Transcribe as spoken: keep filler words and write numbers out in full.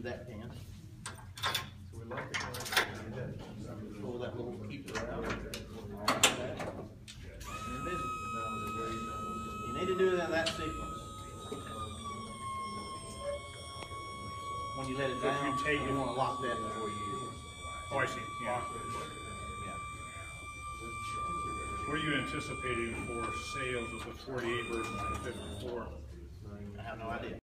remove that pin. So we like it. Pull that little keeper out. Invisible. You need to do it in that sequence. When you let it So if down, you take you it- want to lock that before you. Oh, I see, yeah. Yeah. What are you anticipating for sales of the forty-eight versus the fifty-four? I have no idea.